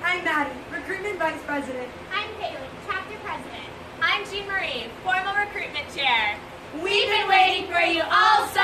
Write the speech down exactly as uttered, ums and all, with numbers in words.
I'm Maddie, Recruitment Vice President. I'm Kaylee, Chapter President. I'm Jean Marie, Formal Recruitment Chair. We've been waiting for you all